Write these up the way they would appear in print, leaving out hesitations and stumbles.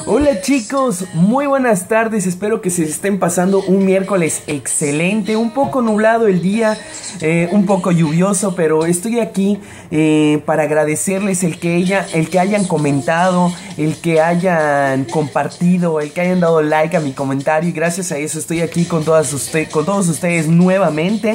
Hola chicos, muy buenas tardes, espero que se estén pasando un miércoles excelente, un poco nublado el día, un poco lluvioso, pero estoy aquí para agradecerles el que hayan comentado, el que hayan compartido, el que hayan dado like a mi comentario, y gracias a eso estoy aquí con todos ustedes nuevamente.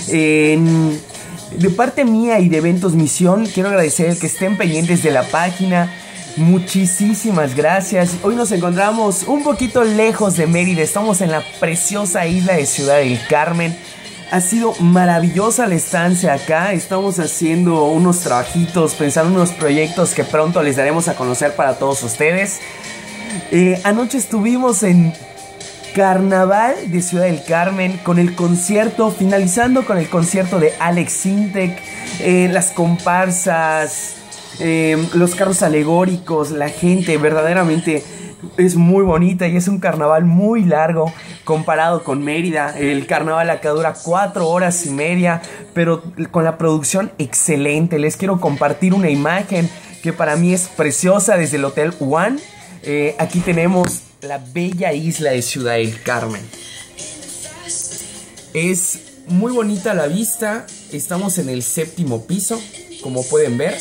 De parte mía y de Eventos Misión, quiero agradecer que estén pendientes de la página. Muchísimas gracias. Hoy nos encontramos un poquito lejos de Mérida. Estamos en la preciosa isla de Ciudad del Carmen. Ha sido maravillosa la estancia acá. Estamos haciendo unos trabajitos, pensando en unos proyectos que pronto les daremos a conocer para todos ustedes. Anoche estuvimos en Carnaval de Ciudad del Carmen con el concierto, finalizando con el concierto de Alex Sintek, las comparsas, los carros alegóricos, la gente verdaderamente es muy bonita y es un carnaval muy largo comparado con Mérida. El carnaval acá dura 4 horas y media, pero con la producción excelente. Les quiero compartir una imagen que para mí es preciosa desde el Hotel One. Aquí tenemos la bella isla de Ciudad del Carmen. Es muy bonita la vista. Estamos en el 7º piso, como pueden ver.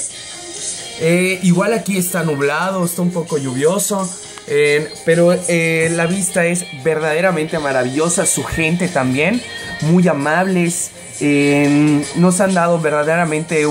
Igual aquí está nublado, está un poco lluvioso, pero la vista es verdaderamente maravillosa. Su gente también, muy amables. Nos han dado verdaderamente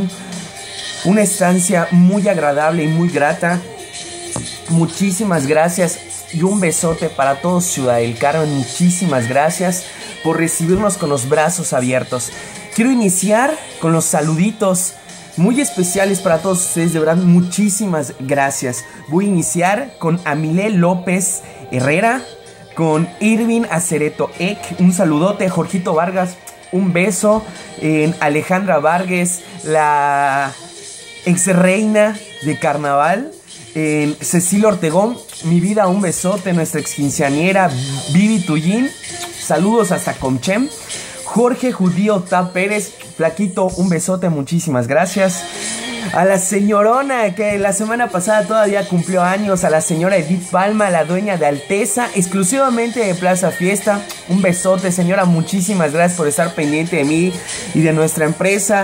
una estancia muy agradable y muy grata. Muchísimas gracias y un besote para todos Ciudad del Carmen. Muchísimas gracias por recibirnos con los brazos abiertos. Quiero iniciar con los saluditos muy especiales para todos ustedes, de verdad, muchísimas gracias. Voy a iniciar con Amilé López Herrera, con Irving Acereto Eck, un saludote. Jorgito Vargas, un beso. Alejandra Vargas, la ex reina de carnaval. Cecilia Ortegón, mi vida, un besote. Nuestra ex quinceañera Vivi Tullín, saludos hasta Comchem. Jorge Judío Ta Pérez, flaquito, un besote, muchísimas gracias. A la señorona que la semana pasada todavía cumplió años, a la señora Edith Palma, la dueña de Alteza, exclusivamente de Plaza Fiesta, un besote, señora, muchísimas gracias por estar pendiente de mí y de nuestra empresa.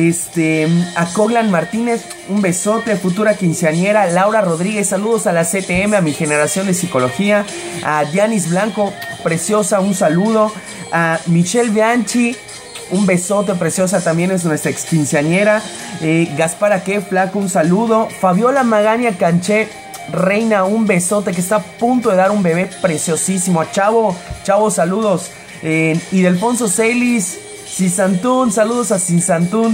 A Coglan Martínez, un besote. Futura quinceañera Laura Rodríguez, saludos a la CTM, a mi generación de psicología. A Dianis Blanco, preciosa, un saludo. A Michelle Bianchi, un besote, preciosa, también es nuestra ex quinceañera. Gaspar Aque, flaco, un saludo. Fabiola Magaña Canché, reina, un besote, que está a punto de dar un bebé preciosísimo. A Chavo, saludos. Y Delfonso Celis Cisantún, saludos a Cisantún.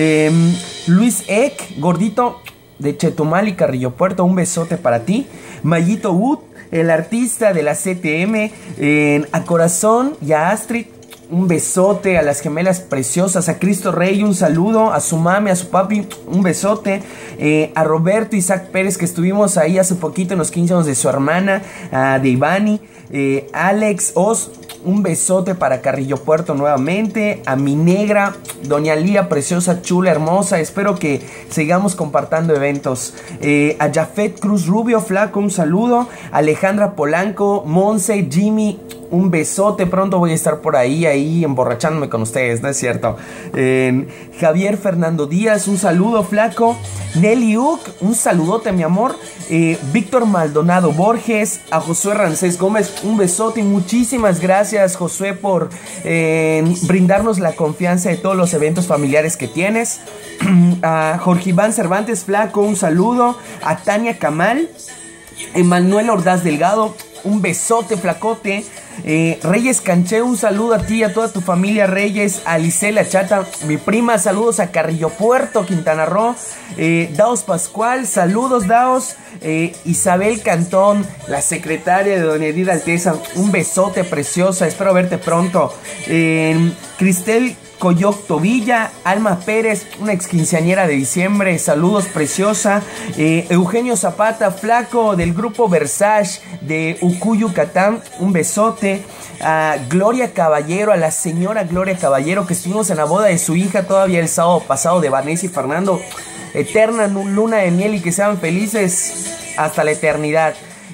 Luis Eck, gordito de Chetumal y Carrillo Puerto, un besote para ti. Mayito Wood, el artista de la CTM. A Corazón y a Astrid, un besote. A las gemelas preciosas, a Cristo Rey, un saludo. A su mami, a su papi, un besote. A Roberto Isaac Pérez, que estuvimos ahí hace poquito en los 15 años de su hermana. De Ivani. Alex Oz, un besote para Carrillo Puerto nuevamente. A mi negra, doña Lía, preciosa, chula, hermosa. Espero que sigamos compartiendo eventos. A Jafet Cruz Rubio, flaco, un saludo. Alejandra Polanco, Monse, Jimmy, un besote. Pronto voy a estar por ahí emborrachándome con ustedes, ¿no es cierto? Javier Fernando Díaz, un saludo, flaco. Nelly Uc, un saludote, mi amor. Víctor Maldonado Borges. A Josué Rancés Gómez, un besote y muchísimas gracias, Josué, por brindarnos la confianza de todos los eventos familiares que tienes. A Jorge Iván Cervantes, flaco, un saludo. A Tania Camal. Emanuel Ordaz Delgado, un besote, flacote. Reyes Canché, un saludo a ti y a toda tu familia, Reyes. A Licela Chata, mi prima, saludos a Carrillo Puerto, Quintana Roo. Daos Pascual, saludos, Daos. Isabel Cantón, la secretaria de doña Edith Alteza, un besote, preciosa, espero verte pronto. Cristel Coyoc Tobilla, Alma Pérez, una ex quinceañera de diciembre, saludos, preciosa. Eugenio Zapata, flaco, del grupo Versace de Ucu, Yucatán, un besote. A Gloria Caballero, a la señora Gloria Caballero, que estuvimos en la boda de su hija todavía el sábado pasado, de Vanessa y Fernando. Eterna luna de miel y que sean felices hasta la eternidad.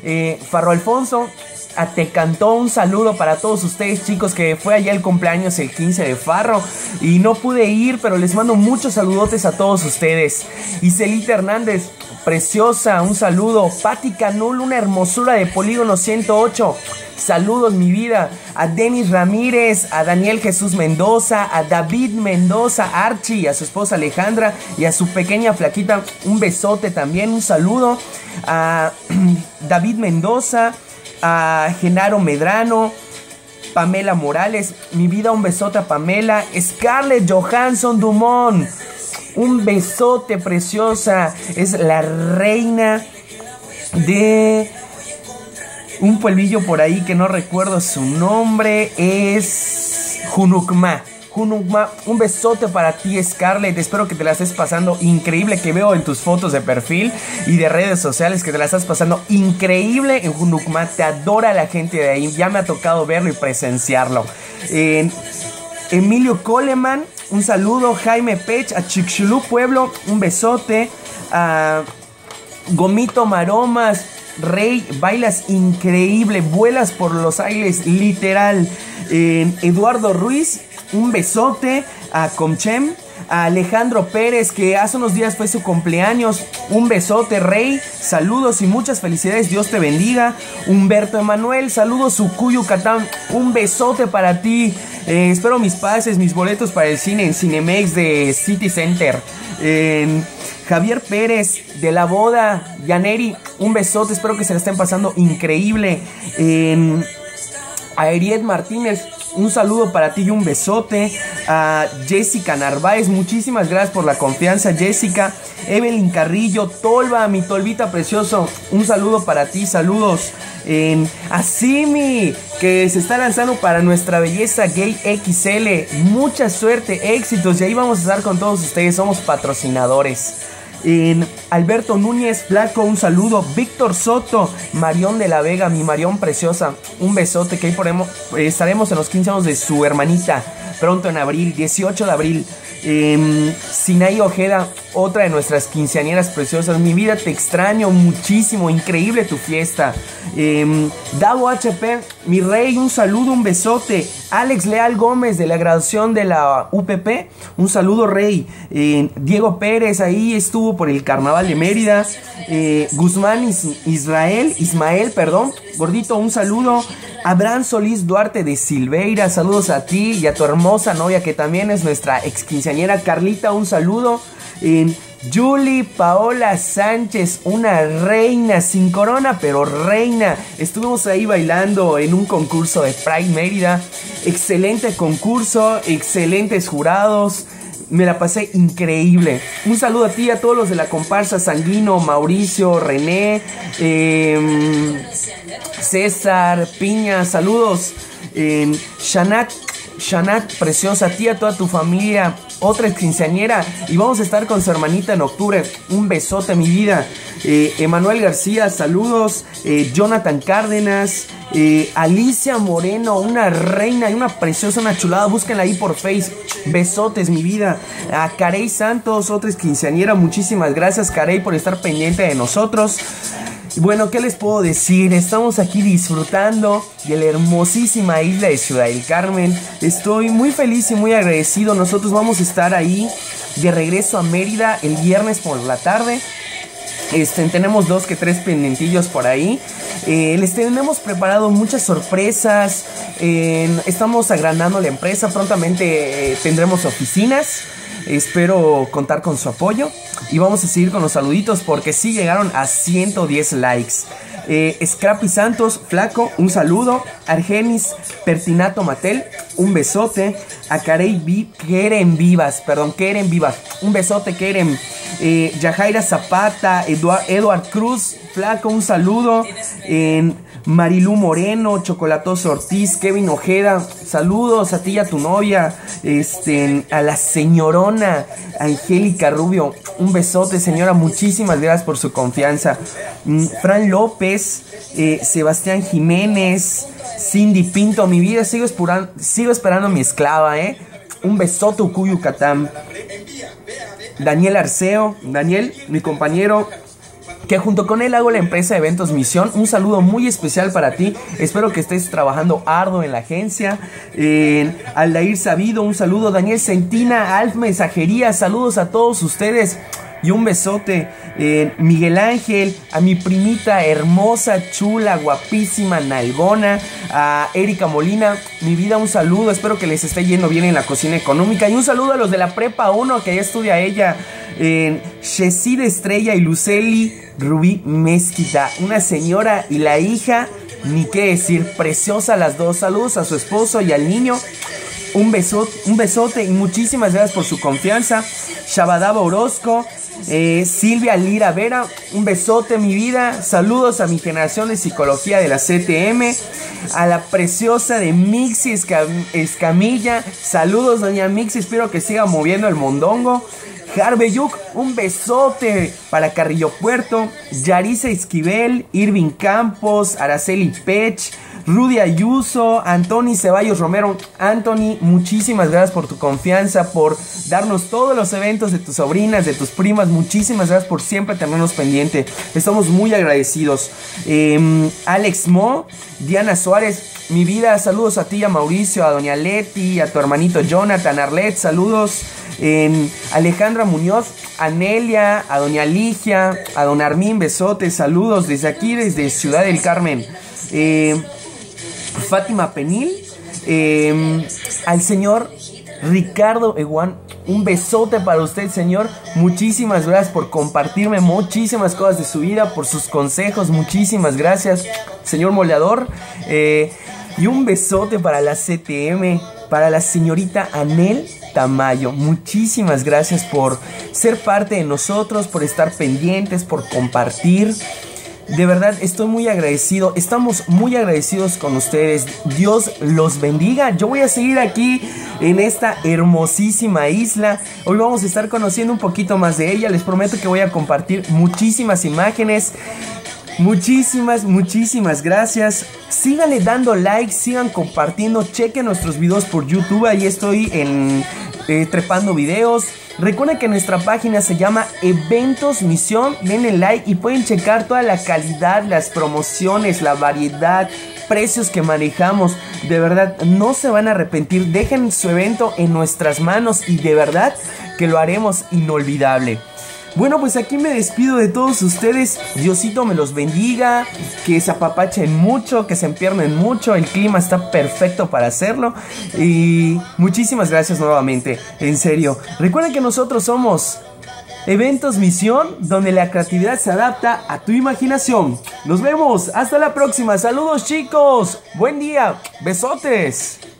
Farro Alfonso, a Te Cantó, un saludo para todos ustedes, chicos, que fue allá el cumpleaños el 15 de Farro y no pude ir, pero les mando muchos saludotes a todos ustedes. Y Celita Hernández, preciosa, un saludo. Pati Canul, una hermosura de Polígono 108. Saludos, mi vida. A Denis Ramírez, a Daniel Jesús Mendoza, a David Mendoza, Archie, a su esposa Alejandra y a su pequeña flaquita, un besote también, un saludo. A David Mendoza, a Genaro Medrano, Pamela Morales, mi vida, un besote a Pamela. Scarlett Johansson Dumont, un besote, preciosa. Es la reina de un pueblillo por ahí que no recuerdo su nombre. Es Junucma. Un besote para ti, Scarlett. Espero que te la estés pasando increíble, que veo en tus fotos de perfil y de redes sociales que te la estás pasando increíble en Junucma. Te adora la gente de ahí. Ya me ha tocado verlo y presenciarlo. Emilio Coleman, un saludo. Jaime Pech, a Chicxulub Pueblo, un besote. A Gomito Maromas, Rey, bailas increíble, vuelas por los aires, literal. Eduardo Ruiz, un besote. A Comchem, a Alejandro Pérez, que hace unos días fue su cumpleaños, un besote, Rey, saludos y muchas felicidades, Dios te bendiga. Humberto Emanuel, saludos. Ucuyo Catán, un besote para ti. Espero mis pases, mis boletos para el cine en Cinemex de City Center. Javier Pérez, de La Boda, Yaneri, un besote, espero que se la estén pasando increíble. A Eriet Martínez, un saludo para ti y un besote. A Jessica Narváez, muchísimas gracias por la confianza, Jessica. Evelyn Carrillo, Tolva, mi Tolvita precioso, un saludo para ti, saludos. A Simi, que se está lanzando para nuestra belleza gay XL, mucha suerte, éxitos, y ahí vamos a estar con todos ustedes, somos patrocinadores. Alberto Núñez, flaco, un saludo. Víctor Soto, Marión de la Vega, mi Marión preciosa, un besote, que ahí estaremos en los 15 años de su hermanita, pronto en abril, 18 de abril. Sinaí Ojeda, otra de nuestras quinceañeras preciosas, mi vida, te extraño muchísimo, increíble tu fiesta. Davo HP, mi rey, un saludo, un besote. Alex Leal Gómez, de la graduación de la UPP, un saludo, rey. Diego Pérez, ahí estuvo por el carnaval de Mérida. Guzmán Ismael, gordito, un saludo. Abraham Solís Duarte de Silveira, saludos a ti y a tu hermosa novia, que también es nuestra ex quinceañera. Carlita, un saludo. Julie Paola Sánchez, una reina, sin corona, pero reina. Estuvimos ahí bailando en un concurso de Pride Mérida. Excelente concurso, excelentes jurados. Me la pasé increíble. Un saludo a ti, a todos los de la comparsa, Sanguino, Mauricio, René, César, Piña, saludos. Shanat, preciosa, a ti, a toda tu familia, otra quinceañera, y vamos a estar con su hermanita en octubre. Un besote, mi vida. Emanuel García, saludos. Jonathan Cárdenas, Alicia Moreno, una reina y una preciosa, una chulada, búsquenla ahí por Face. Besotes, mi vida. A Carey Santos, otra quinceañera, muchísimas gracias, Carey, por estar pendiente de nosotros. Bueno, ¿qué les puedo decir? Estamos aquí disfrutando de la hermosísima isla de Ciudad del Carmen. Estoy muy feliz y muy agradecido. Nosotros vamos a estar ahí de regreso a Mérida el viernes por la tarde. Tenemos 2 que 3 pendientillos por ahí. Les tenemos preparado muchas sorpresas. Estamos agrandando la empresa. Prontamente tendremos oficinas. Espero contar con su apoyo. Y vamos a seguir con los saluditos, porque sí llegaron a 110 likes. Scrappy Santos, flaco, un saludo. Argenis Pertinato Matel, un besote. A Keren Vivas, un besote, Keren. Yajaira Zapata, Eduard Cruz, flaco, un saludo. Marilú Moreno, Chocolatoso Ortiz, Kevin Ojeda, saludos a ti y a tu novia. A la señorona Angélica Rubio, un besote, señora, muchísimas gracias por su confianza. Fran López, Sebastián Jiménez, Cindy Pinto, mi vida, sigo esperando a mi esclava, un besote, Ucuyo Yucatán. Daniel Arceo, mi compañero, que junto con él hago la empresa de Eventos Misión. Un saludo muy especial para ti. Espero que estés trabajando arduo en la agencia. Aldair Sabido, un saludo. Daniel Centina, Alf Mensajería, saludos a todos ustedes. Y un besote. Miguel Ángel, a mi primita hermosa, chula, guapísima, nalgona. A Erika Molina, mi vida, un saludo. Espero que les esté yendo bien en la cocina económica. Y un saludo a los de la Prepa 1, que ya estudia ella. Shesida Estrella y Luceli Rubí Mezquita, una señora y la hija, ni qué decir, preciosa las dos. Saludos a su esposo y al niño. Un besote y muchísimas gracias por su confianza. Shabadaba Orozco, Silvia Lira Vera, un besote, mi vida. Saludos a mi generación de psicología de la CTM. A la preciosa de Mixi Escamilla, saludos doña Mixi, espero que siga moviendo el mondongo. Jarbeyuk, un besote para Carrillo Puerto. Yarisa Esquivel, Irving Campos, Araceli Pech, Rudy Ayuso, Anthony Ceballos Romero. Anthony, muchísimas gracias por tu confianza, por darnos todos los eventos de tus sobrinas, de tus primas. Muchísimas gracias por siempre tenernos pendiente. Estamos muy agradecidos. Alex Mo, Diana Suárez, mi vida, saludos a ti, a Mauricio, a doña Leti, a tu hermanito Jonathan, Arlet, saludos. Alejandra Muñoz, a Nelia, a doña Ligia, a don Armín, besotes, saludos desde aquí, desde Ciudad del Carmen. Fátima Penil, al señor Ricardo Eguán, un besote para usted, señor. Muchísimas gracias por compartirme muchísimas cosas de su vida, por sus consejos. Muchísimas gracias, señor Moleador. Y un besote para la CTM, para la señorita Anel Tamayo. Muchísimas gracias por ser parte de nosotros, por estar pendientes, por compartir. De verdad estoy muy agradecido. Estamos muy agradecidos con ustedes. Dios los bendiga. Yo voy a seguir aquí en esta hermosísima isla. Hoy vamos a estar conociendo un poquito más de ella. Les prometo que voy a compartir muchísimas imágenes. Muchísimas gracias. Síganle dando like, sigan compartiendo. Chequen nuestros videos por YouTube. Ahí estoy trepando videos. Recuerden que nuestra página se llama Eventos Misión. Denle like y pueden checar toda la calidad, las promociones, la variedad, precios que manejamos. De verdad, no se van a arrepentir. Dejen su evento en nuestras manos y de verdad que lo haremos inolvidable. Bueno, pues aquí me despido de todos ustedes. Diosito me los bendiga, que se apapachen mucho, que se empiernen mucho. El clima está perfecto para hacerlo. Y muchísimas gracias nuevamente, en serio. Recuerden que nosotros somos Eventos Misión, donde la creatividad se adapta a tu imaginación. Nos vemos, hasta la próxima. Saludos, chicos, buen día, besotes.